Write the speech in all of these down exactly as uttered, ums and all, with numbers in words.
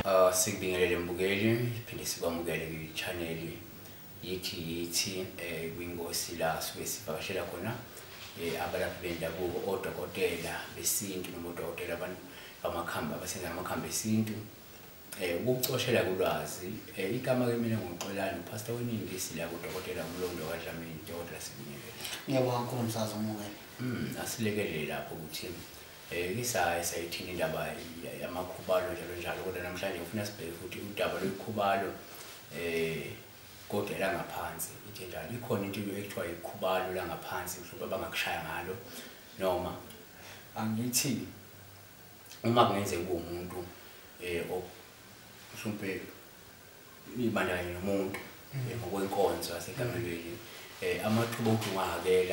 Uh, sikubingelele mbukeli phinde sikwamukele kwi-channel yithi yithi eh kwingosi la suke sivakashela khona eh abalaphi bendabuko odokotela besintu noma odokotela abantu bamakhambi abasenza amakhambi esintu eh ukucoshela kulwazi eh igama ke mina ngoXolani pastor weningisi la kudokotela Mlondi wakho dokotela sibingelele. Ngiyabonga kakhulu msazi umukele. Mm asilekelele lapho ukuthi eh isaya sayithini indaba yamakhubalo njalo njalo kodwa namhlanje ufuna sibheke futhi udaba lwekhubalo eh kodwa la ngaphansi into njalo ikhona into ekuthiwa ikhubalo la ngaphansi mhlawumbe abangakushaya ngalo noma angithi uma kungenzeka umuntu eh mhlawumbe ibandakanye nomuntu ngokwenkonzo yasegamelweni eh amathuba okungahakela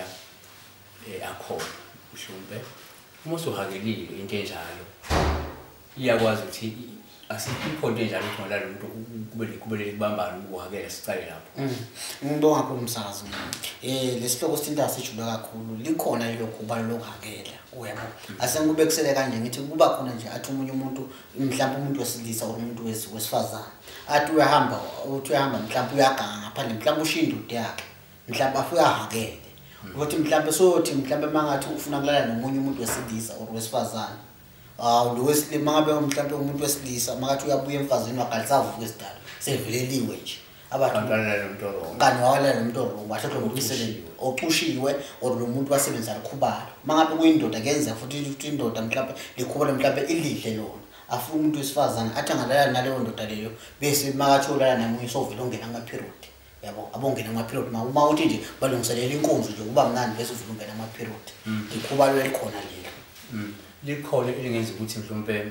eh akhona mhlawumbe uma usuhakelile into enjalo iyakwazi ukuthi asikho into enjalo ukuthi ngala umuntu kube likubele kubambana ukuhakela sicale lapho. Ngibonga kakhulu msazi. Eh lesihloko sithinta sijula kakhulu likhona lokho kuba lokuhakela uyabo. Asengikube kusele kanje ngithi kuba khona nje athi umunye umuntu mhlawumbe umuntu wesilisa umuntu wesifazana athi uyahamba uthi uyahamba mhlawumbe uyaganga ngaphandle mhlawumbe ushinda ude yakhe mhlawumbe afika ahakele. Ukuthi mhlawumbe sothi mhlawumbe mangathi ufuna kulala nomunye umuntu wesilisa or wesifazana awu lo wesilima ngabe mhlawumbe umuntu wesilisa mangathi uyabuya emfazini wakalisavuka esidala seveleliwe nje abantwana nomntoro ngani wala nomntoro basho ngokusebenza oqushiwe or lo muntu wasebenza likhubalo mangabe kuyindoda kenza futhi ukuthi indoda mhlawumbe likhubalo mhlawumbe ilidle lona afuna umuntu wesifazana athi angalala naleyo ndoda leyo bese mangathi ulala namunye sovela ongena ama period yabo abongena ama period uma uthi nje balungiselela inkonzo nje kuba mnandi bese uvula ungena ama period likhubalo elikhona lelo likhona elingenza ukuthi mhlawumbe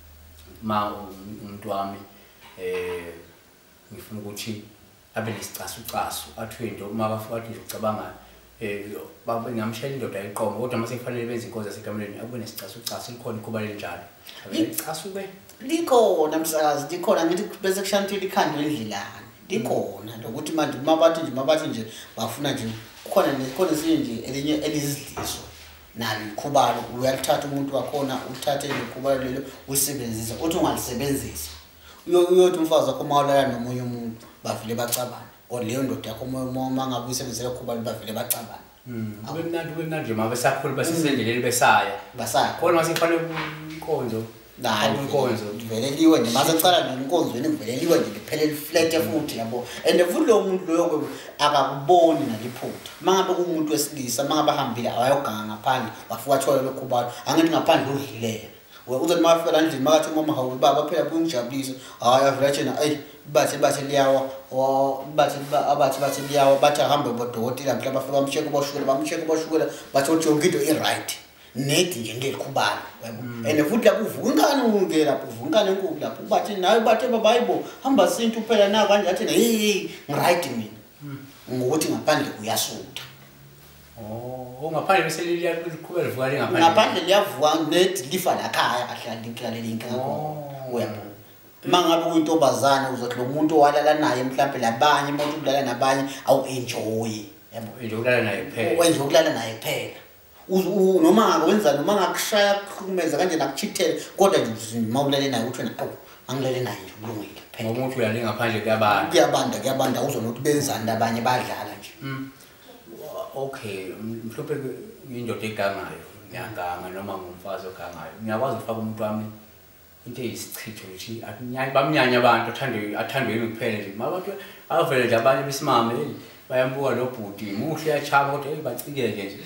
ma umuntu wami eh ngifuna ukuthi abe nesicasu casu athi into uma bafika nje ucabanga eh babe ngamshela indoda eqoma kodwa mase kufanele benze inkonzo yasegamelweni akube nesicasu casu likhona ikhuba lenjalo icasu ke likhona msakazi likhona ngithi bese kushantile ikhando endlelani likhona lokuthi manje mabathi nje mabathi nje bafuna nje khona nekhona sinje elinye elizidliso nalo ikhubalo uyalithatha umuntu wakhona uthathe ikhubalo lelo usebenzisa uthi ungalisebenzisa uyothi umfazi wakho mawulala nomunye umuntu bavile bacabana or leyo ndoda yakho uma ngabe usebenzela ikhubalo bavile bacabana kube mnandi kube mnandi nje mabesakhulu basisendleleni besaya basaya khona masifanele inkonzo hayi inkonzo liveleliwe nje mase cala nenkonzweni liveleliwe nje liphele flat futhi yabo and futhi lo muntu loyo akakuboni naliphutha mangabe kumuntu wesilisa mangabe ahambile awayoganga ngaphandle wafika athola lokhubalo angithi ngaphandle udlilela uzothi mafika la ndlini makathi mama hawu baba phela kungijabulisa hayi avela thina ey bathe bathe liyawa bathe abathi bathe liyawa bathi ahambe bodokotela mhlawumbe bafika bamsheke boshukela bamsheke boshukela bathi uthi yonke into i-right nedi nje ngelikhubalo yabo and futhi lapho uvuka ingane ungena lapho uvuka ingane enkulu lapho bathi nayo bathe baba hayibo hamba sintu phela na kanje athi hey ngi-right mina ngokuthi ngaphandle kuyasutha. Oh ngaphandle bese liya likhubela livuka ngaphandle ngaphandle liyavuka nedi lifa la khaya kahlala inkinga leli inkinga khona uyabo mangabe kuyintobazana uzothi lo muntu owalala naye mhlawumbe labanye umuntu ukulala nabanye awu enjoy yabo nje ukulala naye kuphela wenje ukulala naye kuphela noma ngakwenza noma ngakushaya kukhumeza kanje nakuchithela kodwa nje mawulale naye uthi na awu angilale naye nje kulungile phela ngoba umuntu uyale ngaphandle kuyabanda kuyabanda kuyabanda uzonothi benzani abanye badlala nje. Okay mhlawumbe indoda egangayo ngiyaganga noma ngumfazi ogangayo ngiyakwazi ukufaka umuntu wami into eyisichitho ukuthi akunyanya bamnyanya abantu athande athandweni kuphela nje mabantu avele nje abanye besimame hey bayambuka lo bhuti muhle yachaba kodwa hey bacikeke nje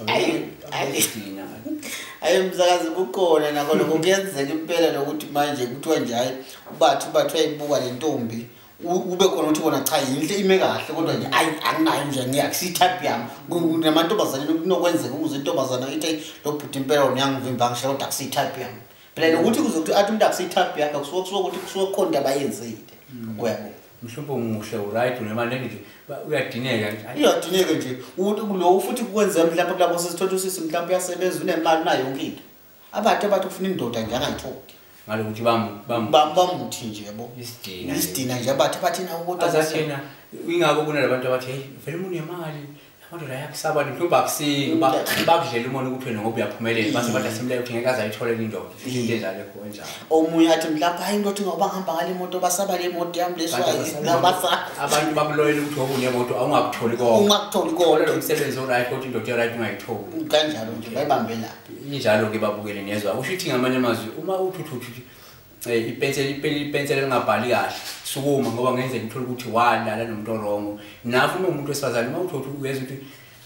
ayidina ayi msakazi kukhona nako lokho kuyenzeka impela lokuthi manje kuthiwa nje hayi ubathi bathi ayibuka le ntombi ube khona uthi bona cha yinhle ime kahle kodwa nje ayi anginayo nje ngiyakusitype yami namantombazana kunokwenzeka ukuze intombazana ithi lo bhuti impela uyangivimba ngisho kodwa akusitype yami phela ukuthi kuzokuthi athi umuntu akusitype yakhe kusuke kusuke ukuthi kusuke khona into abayenzile uyabo mhlawumbe umuhle uright noma nje uyadineka nje uyadineka nje lo futhi kwenza mhlawumbe kulabo sesithatha usisi mhlawumbe uyasebenza unemali nayo yonke into abathi abathi ufuna indoda nje angayitholi ngalokuthi bam bam bamuthi nje yabo isidina isidina nje abathi bathina ukuthi azathina ingako kunalabantu abathi hey vele umuntu nemali abantu la yakusaba nikuba kusinga bakudlela umuntu ukuthi wena ngoba uyaphumelela base bathi asimleke ukuthi ngeke azayithola indoda into enjalo ekho njalo omunye athi mhlawumbe hayi indoda ngoba ngihamba ngale moto basaba le moto yami leswayo nabasa abantu bakuloyela ukuthi ngoba unemoto awungakutholi konke ungakutholi konke lo msebenzi oright kodwa indoda right ungayitholi kanjalo nje bayibambe lapha injalo ke babukele nezwa usho ukuthi ngamanye amazwi uma uthi uthi eh ipenseli ipenseli lingabhali kahle sukuma ngoba ngenzeka ngithola ukuthi walala nomuntu orongo nafu umuntu wesifazane uma uthi uyeza ukuthi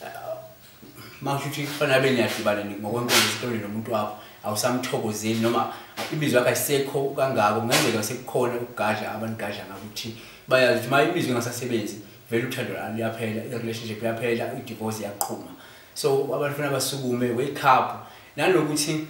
mawushuthi kufanele abe niyadibana ngokwenkonzo isitori nomuntu wakho awusamthokozeli noma imizwa yakhe ayisekho kangako ngenzeka sekukhona ukugadla abantu gadla ngakuthi bayazi ukuthi maye imizwa ingasasebenzi vele uthando liyaphela i-relationship iyaphela i-divorce iyaqhuma so abantu kufanele basukume wake up nanokuthi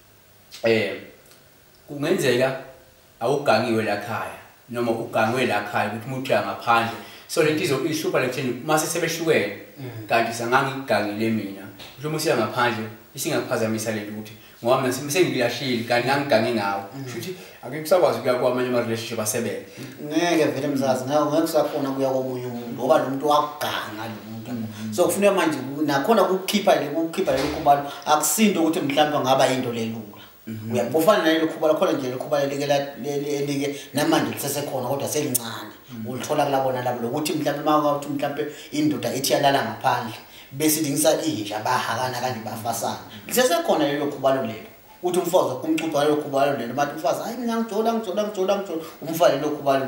eh kungenzeka awugangiwe la khaya noma ugangiwe la khaya ukuthi umuntu uyangaphandle so lento izo ihlupha lekutheni mase sebehlukene kanti sangangigangile mina njengoba usiya ngaphandle isingakuphazamisa lento ukuthi ngoba mina sengilahlile kanti ngangigange ngawo futhi ake kusakwazi ukuya kwamanye ama relationship asebenza ngeke vele mzazi ngawo ngeke kusakhona kuya komunye umuntu ngoba lo muntu wakuganga lo muntu so kufuneka manje nakhona ukukhipha le ukukhipha le Ikhubalo akusinto ukuthi mhlawumbe ngaba into lelula uyabufana nale Ikhubalo khona nje Ikhubalo leke leke namanje lisesekhona kodwa selincane ulithola kulabona labo lokuthi mhlawumbe mawuthi mhlawumbe indoda ethi yalala ngaphandle bese idingisa inja bahakana kanti bafasana lisesekhona lelo Ikhubalo lelo uthi umfazi kumcupha lelo Ikhubalo lelo bathi umfazi hayi mina ngithola ngithola ngithola ngithola umfazi lelo Ikhubalo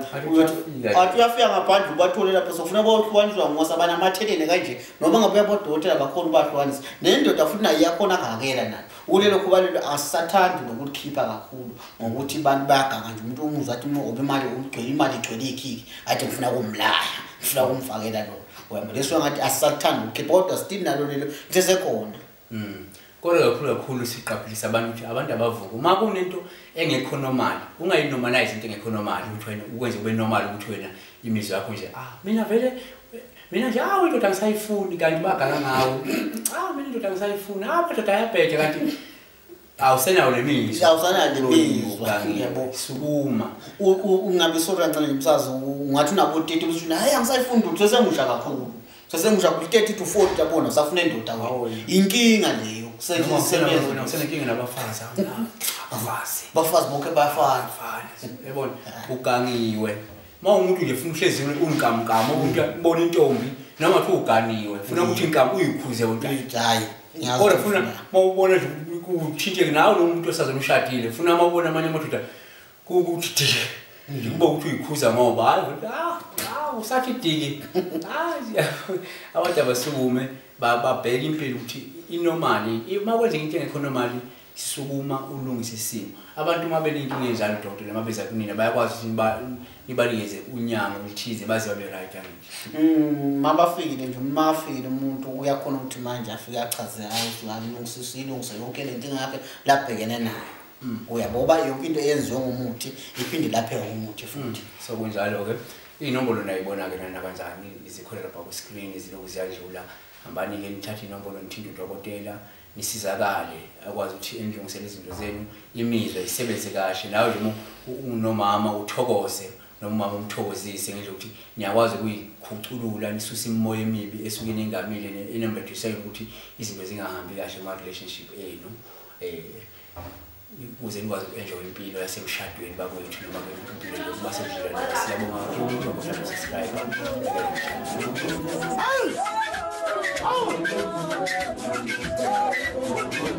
athi uyafika ngaphandle ubathole lapho sofuna bawuhlukaniswa ngosa bana amathelene kanje noma ngabe uyabodokotela bakhona ubahlukanisa nendoda futhi nayo iyakhona ngakela nayo ulelo Ikhubalo asathandi nokulikhipha kakhulu ngokuthi abantu bayaganga nje umuntu umuzwa athi ngoba imali ugcwele imali igcwele ikhiki athi ngifuna kumlaya ngifuna kumfakela lo uyabona leso ngathi asathandi ukhipha kodwa still nalo lelo lisesekhona mm kodwa kakhulu kakhulu siqaphelisa abantu ukuthi abantu abavuka uma kunento engekho normal ungayinormalize into engekho normal ukuthi wena ukwenze kube normal ukuthi wena imizwa yakho nje ah mina vele mina nje ah indoda ngisayifuni kanti baganga ngawo ah mina indoda ngisayifuni ah madoda ayabheja kanti awusenayo lemizwa awusenayo lemizwa yabo sukuma ungabe sora kancane umsazi ungathi unabotete usuthi hayi angisayifuni ukuthi sesemusha kakhulu sesemusha ku thirty to forty yabona usafuna indoda ngawo inkinga leyo kusebenza usenenkinga nabafazi abafazi bafazi bonke bayafana yabona ugangiwe mawumuntu nje ufuna uhlezi unkamkamo umuntu ubona intombi noma kuthi uganiwe ufuna ukuthi inkambo uyikhuze wonke hayi kodwa ufuna mawubona nje kuthinte nawe lo muntu osazona ushadile ufuna mawubona amanye amadoda kukuthi kuba ukuthi uyikhuza ngoba hayi ah ah usathi diki ah abantu abasukume babheka impilo ukuthi inormal uma kwenza into engekho normal sisukuma ulungise isimo abantu uma beninkinga enjalo doctor mabeza kunina bayakwazi ukuthi nibanikeze unyango olithize baze babe rightanje mm mabafikile nje mafikile umuntu uyakhona ukuthi manje afike achaze hayi alungisise ilungise yonke lento ngakhe labhekene nayo uyaboba yonke into eyenziwe ngomuthi iphinde laphe ngomuthi futhi so kunjalo ke inombolo nayibona ke nakanjani izikholela lapha ku screen iziloku ziyadlula hambani ke nithathe inombolo nithinta udokotela nisizakale akwazi ukuthi enilungisele izinto zenu imizwa isebenze kahle nawe nje unomama uthokoze nomama umthokozise ngisho ukuthi niyakwazi ukuyikhuculula nisusa imimoya emibi esuke nengamile enembedisela ukuthi izinto zingahambi kahle kuma relationship enu eh ukuze nikwazi enjoy impilo yasemshadweni bakwethu noma impilo yokuba sedlulana siyabonga kakhulu ngoba subscribe Hey! Oh!